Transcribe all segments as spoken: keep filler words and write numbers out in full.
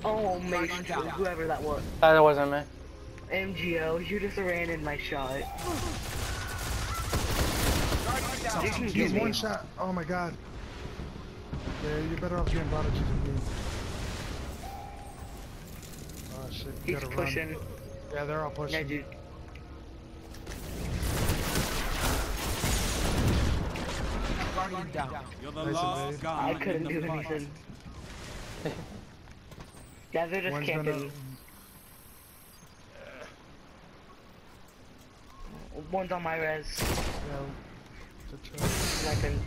Oh, Maestro, whoever that was. That wasn't me. M G O, you just ran in my shot. You can He's get one me. shot. Oh my god. Yeah, you're better off getting Prodigy than me. Oh shit, you He's gotta pushing. run. Yeah, they're all Yeah, pushing. dude. Down. You're the Nice last evade. guy I couldn't in do the fight. anything. Yeah, they're just One's camping. gonna... One's on my res. Yeah, it's a try. Sniping.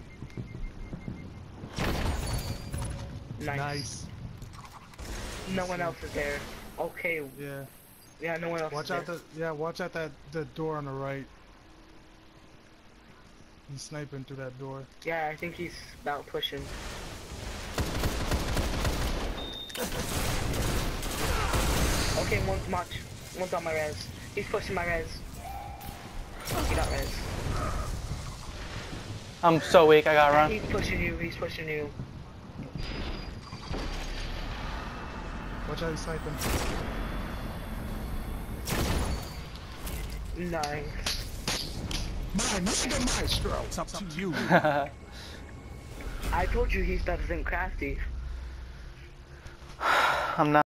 Nice. Nice. No one else is there. Okay. Yeah. Yeah, no one else Watch is out there. the yeah, watch out that the door on the right. He's sniping through that door. Yeah, I think he's about pushing. Okay, one's much. One's on my res. He's pushing my res. He got res. I'm so weak, I gotta run. He's pushing you, he's pushing you. Watch out, he's sniping. Nice. My nigga Maestro! It's up to you. I told you he's better than Crafty. I'm not.